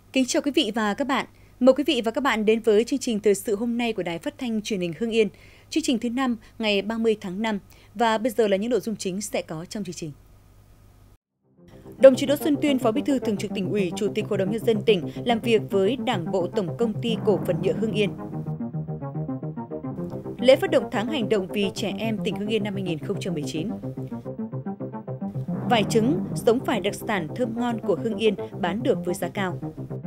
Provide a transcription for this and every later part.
Kính chào quý vị và các bạn. Mời quý vị và các bạn đến với chương trình thời sự hôm nay của Đài Phát thanh Truyền hình Hưng Yên. Chương trình thứ 5 ngày 30 tháng 5 và bây giờ là những nội dung chính sẽ có trong chương trình. Đồng chí Đỗ Xuân Tuyên, Phó Bí thư Thường trực Tỉnh ủy, Chủ tịch Hội đồng Nhân dân tỉnh làm việc với Đảng bộ Tổng Công ty Cổ phần Nhựa Hưng Yên. Lễ phát động tháng hành động vì trẻ em tỉnh Hưng Yên năm 2019. Vải trứng, giống vải đặc sản thơm ngon của Hưng Yên bán được với giá cao.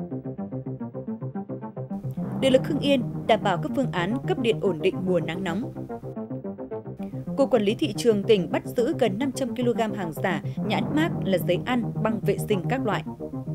Điện lực Hưng Yên đảm bảo các phương án cấp điện ổn định mùa nắng nóng. Cục Quản lý Thị trường tỉnh bắt giữ gần 500 kg hàng giả nhãn mác là giấy ăn, băng vệ sinh các loại.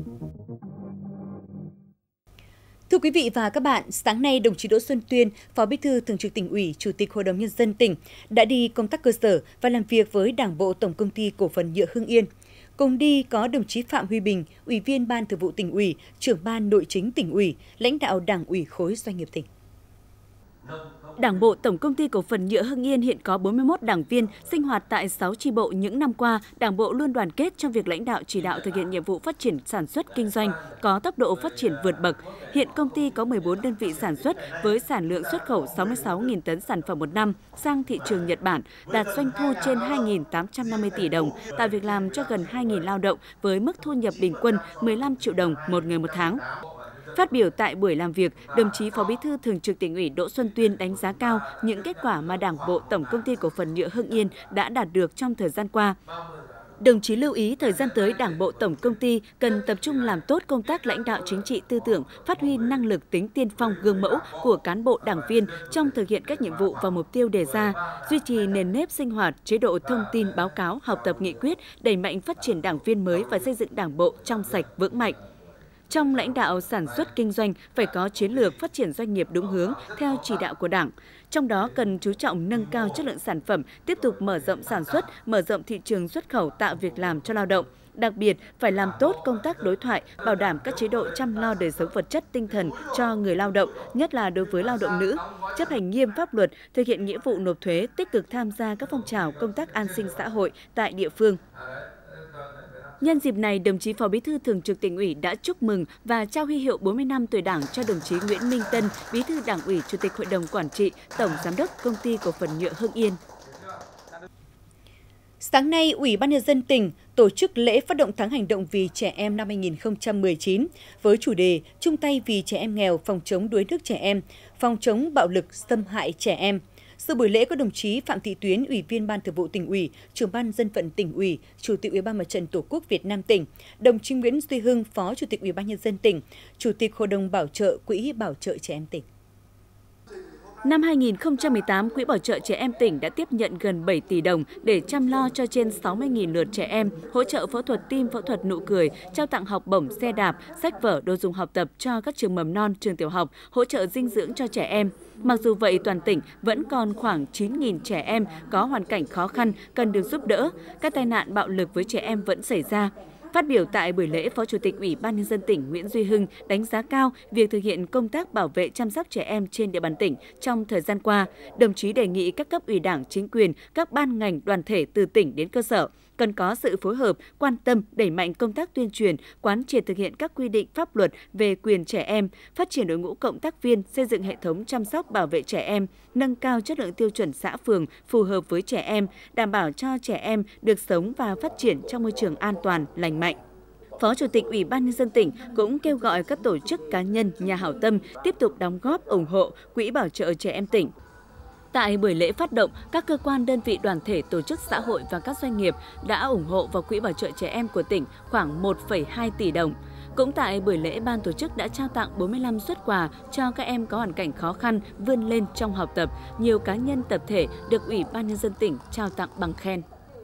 Thưa quý vị và các bạn, sáng nay đồng chí Đỗ Xuân Tuyên, Phó Bí thư Thường trực Tỉnh ủy, Chủ tịch Hội đồng Nhân dân tỉnh đã đi công tác cơ sở và làm việc với Đảng bộ Tổng Công ty Cổ phần Nhựa Hưng Yên. Cùng đi có đồng chí Phạm Huy Bình, Ủy viên Ban Thường vụ Tỉnh ủy, Trưởng ban Nội chính Tỉnh ủy, lãnh đạo Đảng ủy khối doanh nghiệp tỉnh. Đảng bộ Tổng Công ty Cổ phần Nhựa Hưng Yên hiện có 41 đảng viên sinh hoạt tại 6 chi bộ. Những năm qua, Đảng bộ luôn đoàn kết trong việc lãnh đạo chỉ đạo thực hiện nhiệm vụ phát triển sản xuất kinh doanh, có tốc độ phát triển vượt bậc. Hiện công ty có 14 đơn vị sản xuất với sản lượng xuất khẩu 66.000 tấn sản phẩm một năm sang thị trường Nhật Bản, đạt doanh thu trên 2.850 tỷ đồng, tạo việc làm cho gần 2.000 lao động với mức thu nhập bình quân 15 triệu đồng một người một tháng. Phát biểu tại buổi làm việc, đồng chí Phó Bí thư Thường trực Tỉnh ủy Đỗ Xuân Tuyên đánh giá cao những kết quả mà Đảng bộ Tổng Công ty Cổ phần Nhựa Hưng Yên đã đạt được trong thời gian qua. Đồng chí lưu ý thời gian tới Đảng bộ Tổng Công ty cần tập trung làm tốt công tác lãnh đạo chính trị tư tưởng, phát huy năng lực tính tiên phong gương mẫu của cán bộ đảng viên trong thực hiện các nhiệm vụ và mục tiêu đề ra, duy trì nền nếp sinh hoạt, chế độ thông tin báo cáo, học tập nghị quyết, đẩy mạnh phát triển đảng viên mới và xây dựng Đảng bộ trong sạch vững mạnh. Trong lãnh đạo sản xuất kinh doanh phải có chiến lược phát triển doanh nghiệp đúng hướng theo chỉ đạo của Đảng. Trong đó cần chú trọng nâng cao chất lượng sản phẩm, tiếp tục mở rộng sản xuất, mở rộng thị trường xuất khẩu, tạo việc làm cho lao động. Đặc biệt, phải làm tốt công tác đối thoại, bảo đảm các chế độ chăm lo đời sống vật chất tinh thần cho người lao động, nhất là đối với lao động nữ, chấp hành nghiêm pháp luật, thực hiện nghĩa vụ nộp thuế, tích cực tham gia các phong trào công tác an sinh xã hội tại địa phương. Nhân dịp này, đồng chí Phó Bí thư Thường trực Tỉnh ủy đã chúc mừng và trao huy hiệu 40 năm tuổi Đảng cho đồng chí Nguyễn Minh Tân, Bí thư Đảng ủy, Chủ tịch Hội đồng Quản trị, Tổng Giám đốc Công ty Cổ phần Nhựa Hưng Yên. Sáng nay, Ủy ban Nhân dân tỉnh tổ chức lễ phát động tháng hành động vì trẻ em năm 2019 với chủ đề chung tay vì trẻ em nghèo, phòng chống đuối nước trẻ em, phòng chống bạo lực xâm hại trẻ em. Dự buổi lễ có đồng chí Phạm Thị Tuyến, Ủy viên Ban Thường vụ Tỉnh ủy, Trưởng ban Dân vận Tỉnh ủy, Chủ tịch Ủy ban Mặt trận Tổ quốc Việt Nam tỉnh, đồng chí Nguyễn Duy Hưng, Phó Chủ tịch Ủy ban Nhân dân tỉnh, Chủ tịch Hội đồng Bảo trợ Quỹ Bảo trợ Trẻ em tỉnh. Năm 2018, Quỹ Bảo trợ Trẻ em tỉnh đã tiếp nhận gần 7 tỷ đồng để chăm lo cho trên 60.000 lượt trẻ em, hỗ trợ phẫu thuật tim, phẫu thuật nụ cười, trao tặng học bổng, xe đạp, sách vở, đồ dùng học tập cho các trường mầm non, trường tiểu học, hỗ trợ dinh dưỡng cho trẻ em. Mặc dù vậy, toàn tỉnh vẫn còn khoảng 9.000 trẻ em có hoàn cảnh khó khăn cần được giúp đỡ. Các tai nạn bạo lực với trẻ em vẫn xảy ra. Phát biểu tại buổi lễ, Phó Chủ tịch Ủy ban Nhân dân tỉnh Nguyễn Duy Hưng đánh giá cao việc thực hiện công tác bảo vệ chăm sóc trẻ em trên địa bàn tỉnh trong thời gian qua. Đồng chí đề nghị các cấp ủy Đảng, chính quyền, các ban ngành đoàn thể từ tỉnh đến cơ sở cần có sự phối hợp, quan tâm, đẩy mạnh công tác tuyên truyền, quán triệt thực hiện các quy định pháp luật về quyền trẻ em, phát triển đội ngũ cộng tác viên, xây dựng hệ thống chăm sóc bảo vệ trẻ em, nâng cao chất lượng tiêu chuẩn xã phường phù hợp với trẻ em, đảm bảo cho trẻ em được sống và phát triển trong môi trường an toàn, lành mạnh. Phó Chủ tịch Ủy ban Nhân dân tỉnh cũng kêu gọi các tổ chức cá nhân, nhà hảo tâm tiếp tục đóng góp ủng hộ Quỹ Bảo trợ Trẻ em tỉnh. Tại buổi lễ phát động, các cơ quan, đơn vị, đoàn thể, tổ chức xã hội và các doanh nghiệp đã ủng hộ vào Quỹ Bảo trợ Trẻ em của tỉnh khoảng 1,2 tỷ đồng. Cũng tại buổi lễ, ban tổ chức đã trao tặng 45 suất quà cho các em có hoàn cảnh khó khăn vươn lên trong học tập. Nhiều cá nhân, tập thể được Ủy ban Nhân dân tỉnh trao tặng bằng khen.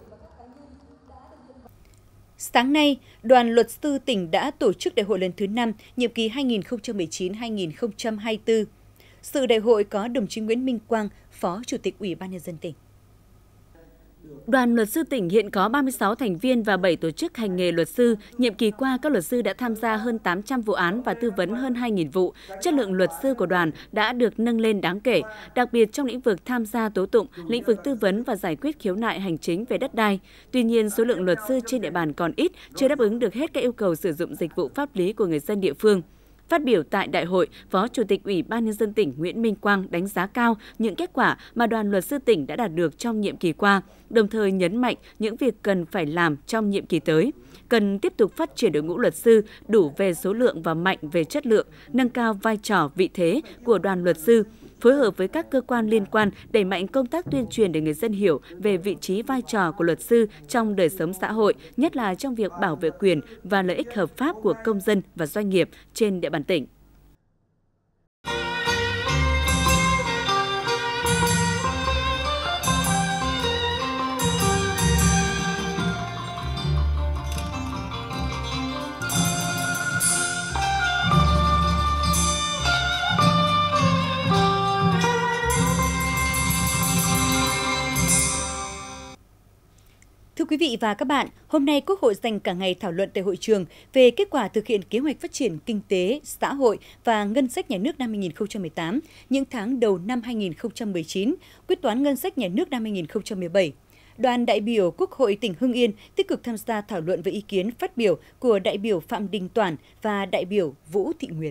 Sáng nay, Đoàn Luật sư tỉnh đã tổ chức đại hội lần thứ 5, nhiệm kỳ 2019-2024. Dự đại hội có đồng chí Nguyễn Minh Quang, Phó Chủ tịch Ủy ban Nhân dân tỉnh. Đoàn Luật sư tỉnh hiện có 36 thành viên và 7 tổ chức hành nghề luật sư. Nhiệm kỳ qua, các luật sư đã tham gia hơn 800 vụ án và tư vấn hơn 2.000 vụ. Chất lượng luật sư của đoàn đã được nâng lên đáng kể, đặc biệt trong lĩnh vực tham gia tố tụng, lĩnh vực tư vấn và giải quyết khiếu nại hành chính về đất đai. Tuy nhiên, số lượng luật sư trên địa bàn còn ít, chưa đáp ứng được hết các yêu cầu sử dụng dịch vụ pháp lý của người dân địa phương. Phát biểu tại đại hội, Phó Chủ tịch Ủy ban Nhân dân tỉnh Nguyễn Minh Quang đánh giá cao những kết quả mà đoàn luật sư tỉnh đã đạt được trong nhiệm kỳ qua, đồng thời nhấn mạnh những việc cần phải làm trong nhiệm kỳ tới. Cần tiếp tục phát triển đội ngũ luật sư đủ về số lượng và mạnh về chất lượng, nâng cao vai trò, vị thế của đoàn luật sư, phối hợp với các cơ quan liên quan đẩy mạnh công tác tuyên truyền để người dân hiểu về vị trí vai trò của luật sư trong đời sống xã hội, nhất là trong việc bảo vệ quyền và lợi ích hợp pháp của công dân và doanh nghiệp trên địa bàn tỉnh. Thưa quý vị và các bạn, hôm nay Quốc hội dành cả ngày thảo luận tại hội trường về kết quả thực hiện kế hoạch phát triển kinh tế, xã hội và ngân sách nhà nước năm 2018, những tháng đầu năm 2019, quyết toán ngân sách nhà nước năm 2017. Đoàn đại biểu Quốc hội tỉnh Hưng Yên tích cực tham gia thảo luận với ý kiến phát biểu của đại biểu Phạm Đình Toản và đại biểu Vũ Thị Nguyệt.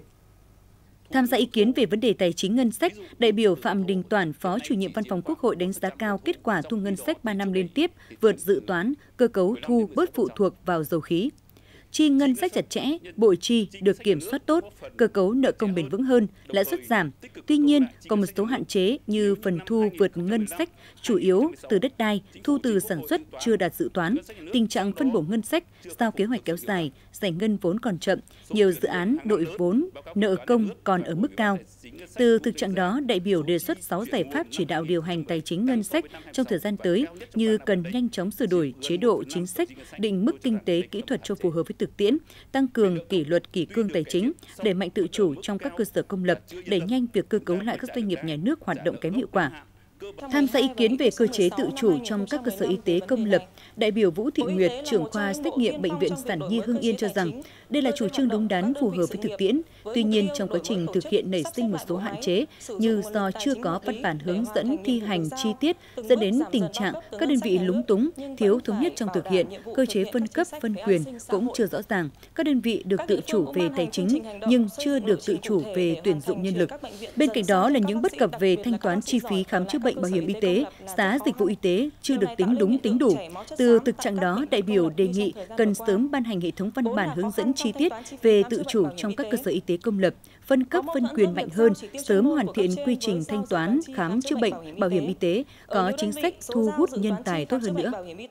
Tham gia ý kiến về vấn đề tài chính ngân sách, đại biểu Phạm Đình Toản, Phó Chủ nhiệm Văn phòng Quốc hội đánh giá cao kết quả thu ngân sách 3 năm liên tiếp vượt dự toán, cơ cấu thu bớt phụ thuộc vào dầu khí. Chi ngân sách chặt chẽ, bội chi được kiểm soát tốt, cơ cấu nợ công bền vững hơn, lãi suất giảm. Tuy nhiên, còn một số hạn chế như phần thu vượt ngân sách chủ yếu từ đất đai, thu từ sản xuất chưa đạt dự toán, tình trạng phân bổ ngân sách, giao kế hoạch kéo dài, giải ngân vốn còn chậm, nhiều dự án đội vốn, nợ công còn ở mức cao. Từ thực trạng đó, đại biểu đề xuất 6 giải pháp chỉ đạo điều hành tài chính ngân sách trong thời gian tới như cần nhanh chóng sửa đổi chế độ chính sách, định mức kinh tế kỹ thuật cho phù hợp với thực tiễn, tăng cường kỷ luật kỷ cương tài chính, đẩy mạnh tự chủ trong các cơ sở công lập, đẩy nhanh việc cơ cấu lại các doanh nghiệp nhà nước hoạt động kém hiệu quả. Tham gia ý kiến về cơ chế tự chủ trong các cơ sở y tế công lập, đại biểu Vũ Thị Nguyệt, trưởng khoa xét nghiệm Bệnh viện Sản Nhi Hưng Yên cho rằng đây là chủ trương đúng đắn, phù hợp với thực tiễn. Tuy nhiên, trong quá trình thực hiện nảy sinh một số hạn chế như do chưa có văn bản hướng dẫn thi hành chi tiết dẫn đến tình trạng các đơn vị lúng túng, thiếu thống nhất trong thực hiện, cơ chế phân cấp, phân quyền cũng chưa rõ ràng. Các đơn vị được tự chủ về tài chính nhưng chưa được tự chủ về tuyển dụng nhân lực. Bên cạnh đó là những bất cập về thanh toán chi phí khám chữa bệnh, bảo hiểm y tế, giá dịch vụ y tế chưa được tính đúng tính đủ. Từ thực trạng đó, đại biểu đề nghị cần sớm ban hành hệ thống văn bản hướng dẫn chi tiết về tự chủ trong các cơ sở y tế công lập, phân cấp phân quyền mạnh hơn, sớm hoàn thiện quy trình thanh toán, khám chữa bệnh, bảo hiểm y tế, có chính sách thu hút nhân tài tốt hơn nữa.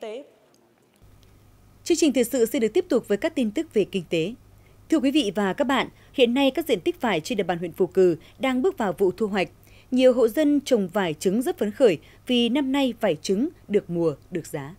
Chương trình thời sự sẽ được tiếp tục với các tin tức về kinh tế. Thưa quý vị và các bạn, hiện nay các diện tích vải trên địa bàn huyện Phù Cừ đang bước vào vụ thu hoạch. Nhiều hộ dân trồng vải trứng rất phấn khởi vì năm nay vải trứng được mùa, được giá.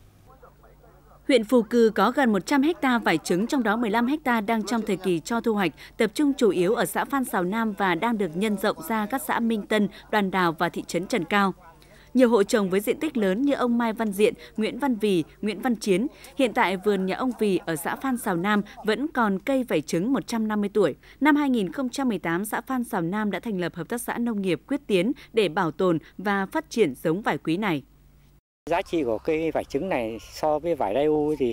Huyện Phù Cừ có gần 100 ha vải trứng, trong đó 15 ha đang trong thời kỳ cho thu hoạch, tập trung chủ yếu ở xã Phan Xào Nam và đang được nhân rộng ra các xã Minh Tân, Đoàn Đào và thị trấn Trần Cao. Nhiều hộ trồng với diện tích lớn như ông Mai Văn Diện, Nguyễn Văn Vì, Nguyễn Văn Chiến. Hiện tại vườn nhà ông Vì ở xã Phan Xào Nam vẫn còn cây vải trứng 150 tuổi. Năm 2018, xã Phan Xào Nam đã thành lập Hợp tác xã Nông nghiệp Quyết Tiến để bảo tồn và phát triển giống vải quý này. Giá trị của cây vải trứng này so với vải đay-u thì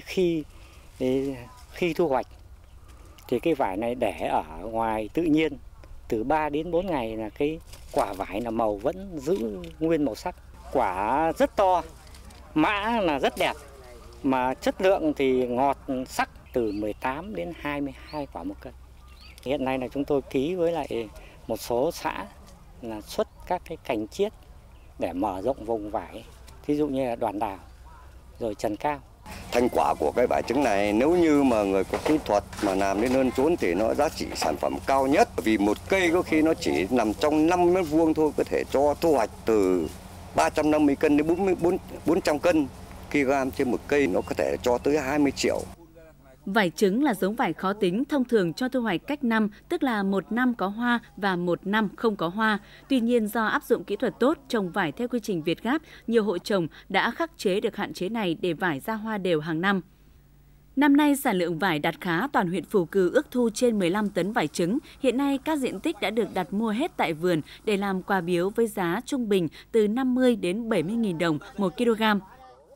khi thu hoạch thì cây vải này để ở ngoài tự nhiên từ 3 đến 4 ngày là cái quả vải là màu vẫn giữ nguyên màu sắc. Quả rất to, mã là rất đẹp, mà chất lượng thì ngọt sắc, từ 18 đến 22 quả một cân. Hiện nay là chúng tôi ký với lại một số xã là xuất các cái cành chiết để mở rộng vùng vải, thí dụ như là Đoàn Đào, rồi Trần Cao. Thành quả của cái vải trứng này nếu như mà người có kỹ thuật mà làm đến hơn chốn thì nó giá trị sản phẩm cao nhất. Vì một cây có khi nó chỉ nằm trong 5 mét vuông thôi, có thể cho thu hoạch từ 350 cân đến 400 cân kg trên một cây, nó có thể cho tới 20 triệu. Vải trứng là giống vải khó tính, thông thường cho thu hoạch cách năm, tức là 1 năm có hoa và 1 năm không có hoa. Tuy nhiên do áp dụng kỹ thuật tốt, trồng vải theo quy trình Việt Gáp, nhiều hộ trồng đã khắc chế được hạn chế này để vải ra hoa đều hàng năm. Năm nay, sản lượng vải đạt khá, toàn huyện Phù Cừ ước thu trên 15 tấn vải trứng. Hiện nay, các diện tích đã được đặt mua hết tại vườn để làm quà biếu với giá trung bình từ 50 đến 70.000 đồng 1 kg.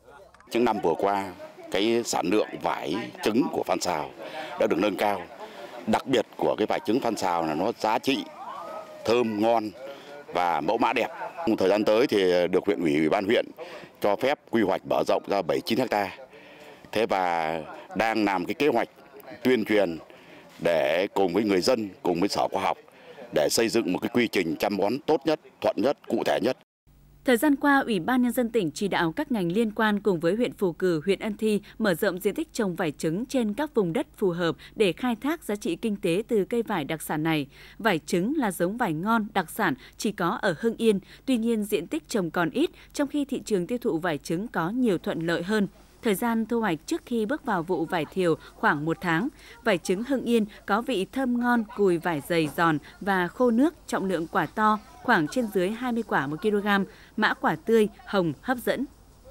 Những năm vừa qua, cái sản lượng vải trứng của Phan Xào đã được nâng cao Đặc biệt của cái vải trứng Phan Xào là nó giá trị, thơm, ngon và mẫu mã đẹp. Thời gian tới thì được huyện ủy, ủy ban huyện cho phép quy hoạch mở rộng ra 7-9 ha. Thế và đang làm cái kế hoạch tuyên truyền để cùng với người dân, cùng với Sở Khoa học để xây dựng một cái quy trình chăm bón tốt nhất, thuận nhất, cụ thể nhất. Thời gian qua, Ủy ban Nhân dân tỉnh chỉ đạo các ngành liên quan cùng với huyện Phù Cử, huyện Ân Thi mở rộng diện tích trồng vải trứng trên các vùng đất phù hợp để khai thác giá trị kinh tế từ cây vải đặc sản này. Vải trứng là giống vải ngon, đặc sản chỉ có ở Hưng Yên, tuy nhiên diện tích trồng còn ít, trong khi thị trường tiêu thụ vải trứng có nhiều thuận lợi hơn. Thời gian thu hoạch trước khi bước vào vụ vải thiều khoảng 1 tháng. Vải trứng Hưng Yên có vị thơm ngon, cùi vải dày giòn và khô nước, trọng lượng quả to, khoảng trên dưới 20 quả 1 kg, mã quả tươi, hồng, hấp dẫn.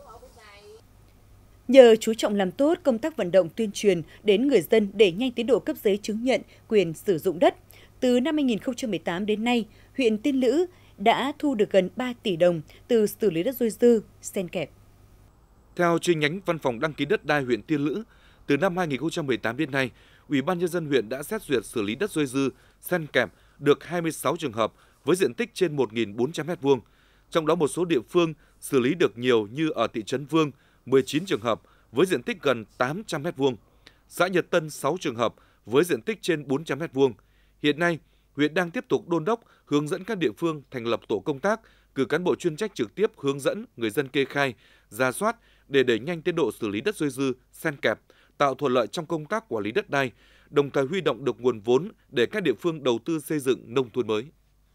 Nhờ chú trọng làm tốt công tác vận động tuyên truyền đến người dân để nhanh tiến độ cấp giấy chứng nhận quyền sử dụng đất, từ năm 2018 đến nay, huyện Tiên Lữ đã thu được gần 3 tỷ đồng từ xử lý đất dôi dư, xen kẹp. Theo chi nhánh Văn phòng đăng ký đất đai huyện Tiên Lữ, từ năm 2018 đến nay, Ủy ban Nhân dân huyện đã xét duyệt xử lý đất dôi dư, xen kẹp được 26 trường hợp với diện tích trên 1.400 m². Trong đó một số địa phương xử lý được nhiều như ở thị trấn Vương, 19 trường hợp với diện tích gần 800 m², xã Nhật Tân 6 trường hợp với diện tích trên 400 m². Hiện nay, huyện đang tiếp tục đôn đốc, hướng dẫn các địa phương thành lập tổ công tác, cử cán bộ chuyên trách trực tiếp hướng dẫn người dân kê khai, rà soát để đẩy nhanh tiến độ xử lý đất dôi dư, xen kẹp, tạo thuận lợi trong công tác quản lý đất đai, đồng thời huy động được nguồn vốn để các địa phương đầu tư xây dựng nông thôn mới.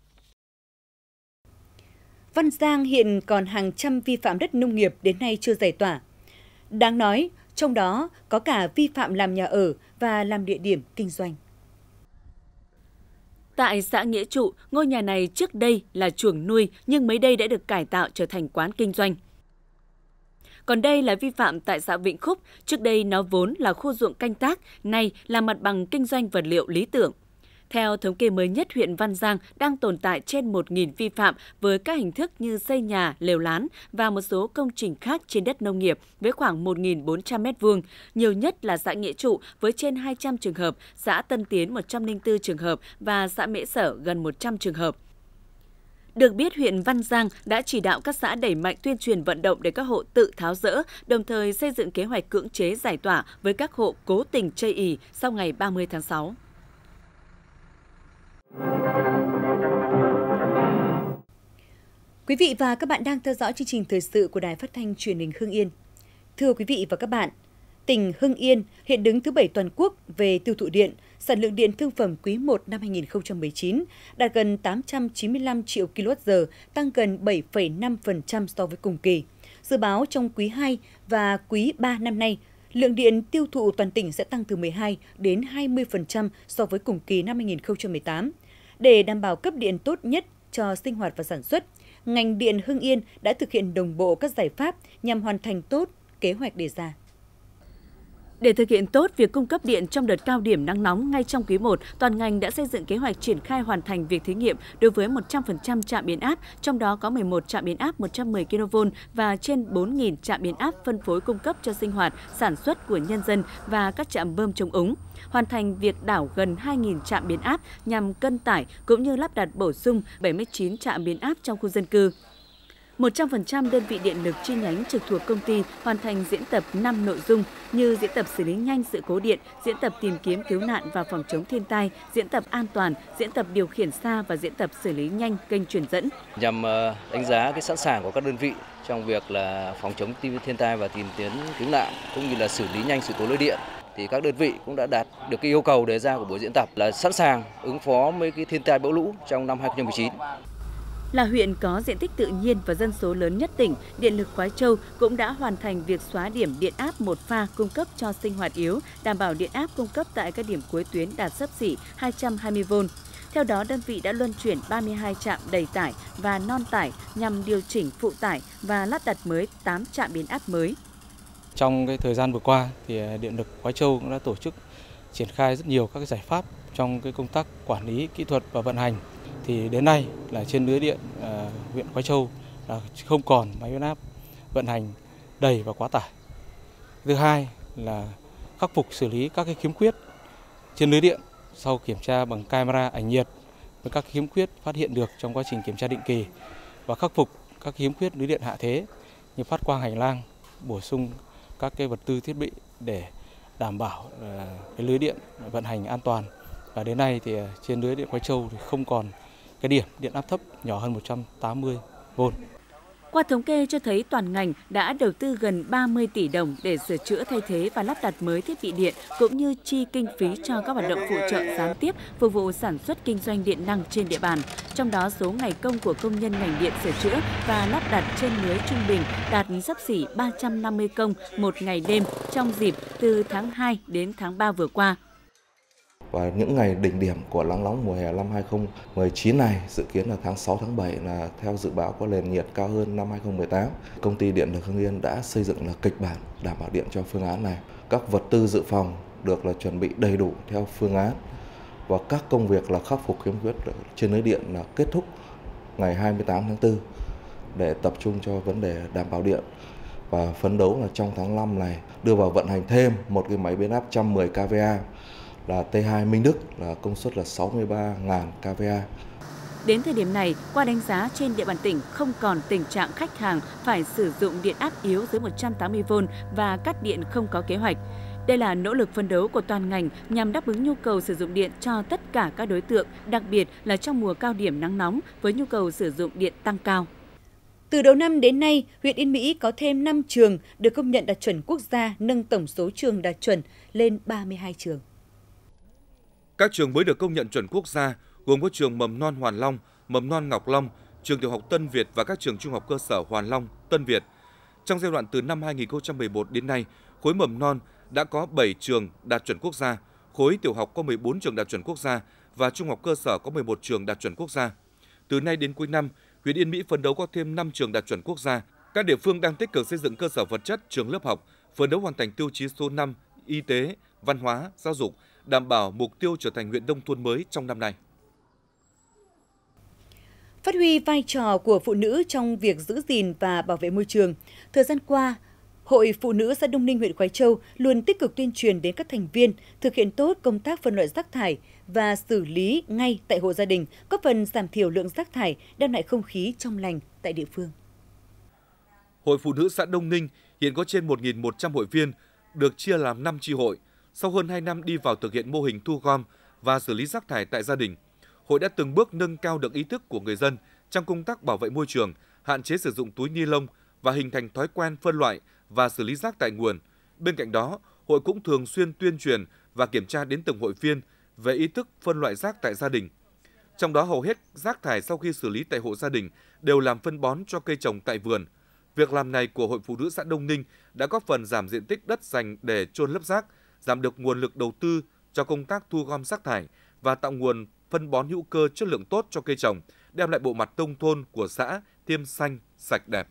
Văn Giang hiện còn hàng trăm vi phạm đất nông nghiệp đến nay chưa giải tỏa. Đáng nói, trong đó có cả vi phạm làm nhà ở và làm địa điểm kinh doanh. Tại xã Nghĩa Trụ, ngôi nhà này trước đây là chuồng nuôi nhưng mới đây đã được cải tạo trở thành quán kinh doanh. Còn đây là vi phạm tại xã Vĩnh Khúc, trước đây nó vốn là khu ruộng canh tác, nay là mặt bằng kinh doanh vật liệu lý tưởng. Theo thống kê mới nhất, huyện Văn Giang đang tồn tại trên 1.000 vi phạm với các hình thức như xây nhà, lều lán và một số công trình khác trên đất nông nghiệp với khoảng 1.400 m². Nhiều nhất là xã Nghĩa Trụ với trên 200 trường hợp, xã Tân Tiến 104 trường hợp và xã Mễ Sở gần 100 trường hợp. Được biết, huyện Văn Giang đã chỉ đạo các xã đẩy mạnh tuyên truyền vận động để các hộ tự tháo dỡ, đồng thời xây dựng kế hoạch cưỡng chế giải tỏa với các hộ cố tình chây ỳ sau ngày 30 tháng 6. Quý vị và các bạn đang theo dõi chương trình thời sự của Đài Phát thanh Truyền hình Hưng Yên. Thưa quý vị và các bạn, tỉnh Hưng Yên hiện đứng thứ 7 toàn quốc về tiêu thụ điện, sản lượng điện thương phẩm quý 1 năm 2019 đạt gần 895 triệu kWh, tăng gần 7,5% so với cùng kỳ. Dự báo trong quý 2 và quý 3 năm nay, lượng điện tiêu thụ toàn tỉnh sẽ tăng từ 12 đến 20% so với cùng kỳ năm 2018. Để đảm bảo cấp điện tốt nhất cho sinh hoạt và sản xuất, ngành điện Hưng Yên đã thực hiện đồng bộ các giải pháp nhằm hoàn thành tốt kế hoạch đề ra. Để thực hiện tốt việc cung cấp điện trong đợt cao điểm nắng nóng ngay trong quý 1, toàn ngành đã xây dựng kế hoạch triển khai hoàn thành việc thí nghiệm đối với 100% trạm biến áp, trong đó có 11 trạm biến áp 110 kV và trên 4.000 trạm biến áp phân phối cung cấp cho sinh hoạt, sản xuất của nhân dân và các trạm bơm chống úng. Hoàn thành việc đảo gần 2.000 trạm biến áp nhằm cân tải cũng như lắp đặt bổ sung 79 trạm biến áp trong khu dân cư. 100% đơn vị điện lực chi nhánh trực thuộc công ty hoàn thành diễn tập 5 nội dung như diễn tập xử lý nhanh sự cố điện, diễn tập tìm kiếm cứu nạn và phòng chống thiên tai, diễn tập an toàn, diễn tập điều khiển xa và diễn tập xử lý nhanh kênh truyền dẫn. Nhằm đánh giá cái sẵn sàng của các đơn vị trong việc là phòng chống thiên tai và tìm kiếm cứu nạn cũng như là xử lý nhanh sự cố lưới điện, thì các đơn vị cũng đã đạt được cái yêu cầu đề ra của buổi diễn tập là sẵn sàng ứng phó với cái thiên tai bão lũ trong năm 2019. Là huyện có diện tích tự nhiên và dân số lớn nhất tỉnh, Điện lực Khoái Châu cũng đã hoàn thành việc xóa điểm điện áp một pha cung cấp cho sinh hoạt yếu, đảm bảo điện áp cung cấp tại các điểm cuối tuyến đạt xấp xỉ 220V. Theo đó, đơn vị đã luân chuyển 32 trạm đầy tải và non tải nhằm điều chỉnh phụ tải và lắp đặt mới 8 trạm biến áp mới. Trong cái thời gian vừa qua, thì Điện lực Khoái Châu cũng đã tổ chức triển khai rất nhiều các giải pháp trong cái công tác quản lý, kỹ thuật và vận hành. Thì đến nay là trên lưới điện huyện Khoái Châu là không còn máy biến áp vận hành đầy và quá tải. Thứ hai là khắc phục xử lý các cái khiếm khuyết trên lưới điện Sau kiểm tra bằng camera ảnh nhiệt với các khiếm khuyết phát hiện được trong quá trình kiểm tra định kỳ và khắc phục các khiếm khuyết lưới điện hạ thế như phát quang hành lang, bổ sung các cái vật tư thiết bị để đảm bảo cái lưới điện vận hành an toàn. Và đến nay thì trên lưới điện Khói Châu thì không còn cái điểm điện áp thấp nhỏ hơn 180V. Qua thống kê cho thấy toàn ngành đã đầu tư gần 30 tỷ đồng để sửa chữa, thay thế và lắp đặt mới thiết bị điện, cũng như chi kinh phí cho các hoạt động phụ trợ gián tiếp phục vụ sản xuất kinh doanh điện năng trên địa bàn. Trong đó, số ngày công của công nhân ngành điện sửa chữa và lắp đặt trên lưới trung bình đạt xấp xỉ 350 công một ngày đêm trong dịp từ tháng 2 đến tháng 3 vừa qua. Và những ngày đỉnh điểm của nắng nóng mùa hè năm 2019 này dự kiến là tháng 6, tháng 7 là theo dự báo có nền nhiệt cao hơn năm 2018. Công ty Điện lực Hưng Yên đã xây dựng là kịch bản đảm bảo điện cho phương án này. Các vật tư dự phòng được là chuẩn bị đầy đủ theo phương án và các công việc là khắc phục khiếm khuyết trên lưới điện là kết thúc ngày 28 tháng 4 để tập trung cho vấn đề đảm bảo điện. Và phấn đấu là trong tháng 5 này đưa vào vận hành thêm một cái máy biến áp 110 kVA là T2 Minh Đức là công suất là 63.000 kVA. Đến thời điểm này, qua đánh giá trên địa bàn tỉnh không còn tình trạng khách hàng phải sử dụng điện áp yếu dưới 180V và cắt điện không có kế hoạch. Đây là nỗ lực phấn đấu của toàn ngành nhằm đáp ứng nhu cầu sử dụng điện cho tất cả các đối tượng, đặc biệt là trong mùa cao điểm nắng nóng với nhu cầu sử dụng điện tăng cao. Từ đầu năm đến nay, huyện Yên Mỹ có thêm 5 trường được công nhận đạt chuẩn quốc gia, nâng tổng số trường đạt chuẩn lên 32 trường. Các trường mới được công nhận chuẩn quốc gia gồm có trường mầm non Hoàn Long, mầm non Ngọc Long, trường tiểu học Tân Việt và các trường trung học cơ sở Hoàn Long, Tân Việt. Trong giai đoạn từ năm 2011 đến nay, khối mầm non đã có 7 trường đạt chuẩn quốc gia, khối tiểu học có 14 trường đạt chuẩn quốc gia và trung học cơ sở có 11 trường đạt chuẩn quốc gia. Từ nay đến cuối năm, huyện Yên Mỹ phấn đấu có thêm 5 trường đạt chuẩn quốc gia. Các địa phương đang tích cực xây dựng cơ sở vật chất, trường lớp học, phấn đấu hoàn thành tiêu chí số 5, y tế, văn hóa, giáo dục, đảm bảo mục tiêu trở thành huyện nông thôn mới trong năm nay. Phát huy vai trò của phụ nữ trong việc giữ gìn và bảo vệ môi trường, thời gian qua, Hội Phụ nữ xã Đông Ninh, huyện Khói Châu luôn tích cực tuyên truyền đến các thành viên thực hiện tốt công tác phân loại rác thải và xử lý ngay tại hộ gia đình, góp phần giảm thiểu lượng rác thải, đem lại không khí trong lành tại địa phương. Hội Phụ nữ xã Đông Ninh hiện có trên 1.100 hội viên, được chia làm 5 chi hội. Sau hơn 2 năm đi vào thực hiện mô hình thu gom và xử lý rác thải tại gia đình, hội đã từng bước nâng cao được ý thức của người dân trong công tác bảo vệ môi trường, hạn chế sử dụng túi ni lông và hình thành thói quen phân loại và xử lý rác tại nguồn. Bên cạnh đó, hội cũng thường xuyên tuyên truyền và kiểm tra đến từng hội viên về ý thức phân loại rác tại gia đình. Trong đó hầu hết rác thải sau khi xử lý tại hộ gia đình đều làm phân bón cho cây trồng tại vườn. Việc làm này của Hội Phụ nữ xã Đông Ninh đã góp phần giảm diện tích đất dành để chôn lấp rác, giảm được nguồn lực đầu tư cho công tác thu gom rác thải và tạo nguồn phân bón hữu cơ chất lượng tốt cho cây trồng, đem lại bộ mặt nông thôn của xã thêm xanh, sạch đẹp.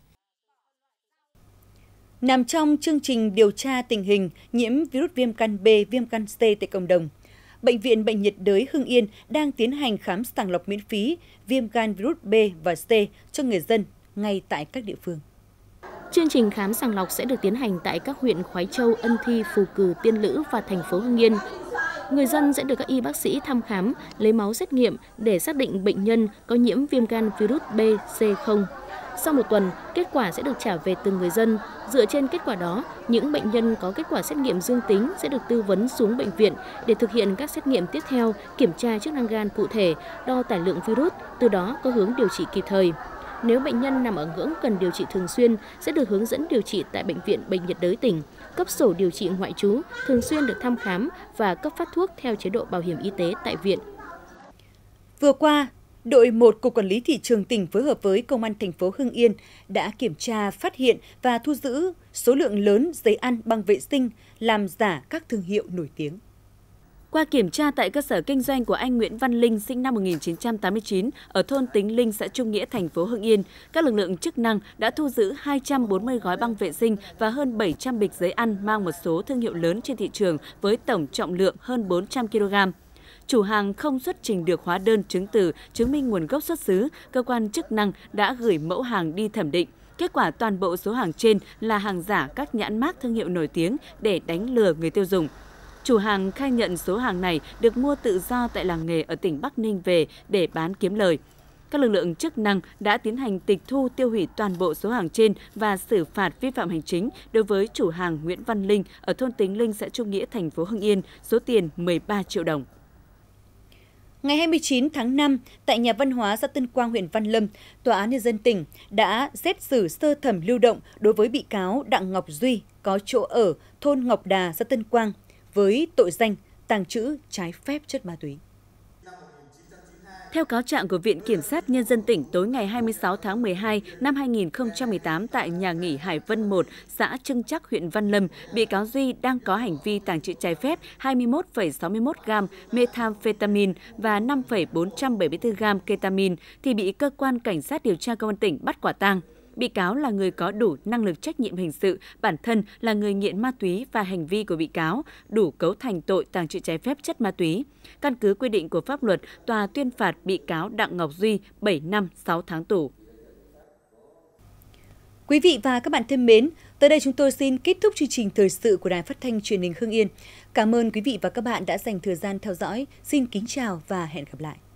Nằm trong chương trình điều tra tình hình nhiễm virus viêm gan B, viêm gan C tại cộng đồng, Bệnh viện Bệnh nhiệt đới Hưng Yên đang tiến hành khám sàng lọc miễn phí viêm gan virus B và C cho người dân ngay tại các địa phương. Chương trình khám sàng lọc sẽ được tiến hành tại các huyện Khói Châu, Ân Thi, Phù Cử, Tiên Lữ và thành phố Hưng Yên. Người dân sẽ được các y bác sĩ thăm khám, lấy máu xét nghiệm để xác định bệnh nhân có nhiễm viêm gan virus B, C không. Sau một tuần, kết quả sẽ được trả về từng người dân. Dựa trên kết quả đó, những bệnh nhân có kết quả xét nghiệm dương tính sẽ được tư vấn xuống bệnh viện để thực hiện các xét nghiệm tiếp theo, kiểm tra chức năng gan cụ thể, đo tải lượng virus, từ đó có hướng điều trị kịp thời. Nếu bệnh nhân nằm ở ngưỡng cần điều trị thường xuyên, sẽ được hướng dẫn điều trị tại Bệnh viện Bệnh nhiệt đới tỉnh, cấp sổ điều trị ngoại trú, thường xuyên được thăm khám và cấp phát thuốc theo chế độ bảo hiểm y tế tại viện. Vừa qua, đội 1 Cục Quản lý Thị trường tỉnh phối hợp với Công an thành phố Hưng Yên đã kiểm tra, phát hiện và thu giữ số lượng lớn giấy ăn bằng vệ sinh làm giả các thương hiệu nổi tiếng. Qua kiểm tra tại cơ sở kinh doanh của anh Nguyễn Văn Linh, sinh năm 1989, ở thôn Tính Linh, xã Trung Nghĩa, thành phố Hưng Yên, các lực lượng chức năng đã thu giữ 240 gói băng vệ sinh và hơn 700 bịch giấy ăn mang một số thương hiệu lớn trên thị trường với tổng trọng lượng hơn 400 kg. Chủ hàng không xuất trình được hóa đơn chứng từ chứng minh nguồn gốc xuất xứ, cơ quan chức năng đã gửi mẫu hàng đi thẩm định. Kết quả toàn bộ số hàng trên là hàng giả các nhãn mác thương hiệu nổi tiếng để đánh lừa người tiêu dùng. Chủ hàng khai nhận số hàng này được mua tự do tại làng nghề ở tỉnh Bắc Ninh về để bán kiếm lời. Các lực lượng chức năng đã tiến hành tịch thu tiêu hủy toàn bộ số hàng trên và xử phạt vi phạm hành chính đối với chủ hàng Nguyễn Văn Linh ở thôn Tính Linh, xã Trung Nghĩa, thành phố Hưng Yên, số tiền 13 triệu đồng. Ngày 29 tháng 5, tại Nhà văn hóa xã Tân Quang, huyện Văn Lâm, Tòa án Nhân dân tỉnh đã xét xử sơ thẩm lưu động đối với bị cáo Đặng Ngọc Duy có chỗ ở thôn Ngọc Đà, xã Tân Quang với tội danh tàng trữ trái phép chất ma túy. Theo cáo trạng của Viện Kiểm sát Nhân dân tỉnh, tối ngày 26 tháng 12 năm 2018 tại nhà nghỉ Hải Vân 1, xã Trưng Trắc, huyện Văn Lâm, bị cáo Duy đang có hành vi tàng trữ trái phép 21,61 gam methamphetamine và 5,474 gam ketamine thì bị cơ quan cảnh sát điều tra công an tỉnh bắt quả tang. Bị cáo là người có đủ năng lực trách nhiệm hình sự, bản thân là người nghiện ma túy và hành vi của bị cáo đủ cấu thành tội tàng trữ trái phép chất ma túy. Căn cứ quy định của pháp luật, tòa tuyên phạt bị cáo Đặng Ngọc Duy 7 năm 6 tháng tù. Quý vị và các bạn thân mến, tới đây chúng tôi xin kết thúc chương trình thời sự của Đài Phát thanh Truyền hình Hưng Yên. Cảm ơn quý vị và các bạn đã dành thời gian theo dõi. Xin kính chào và hẹn gặp lại.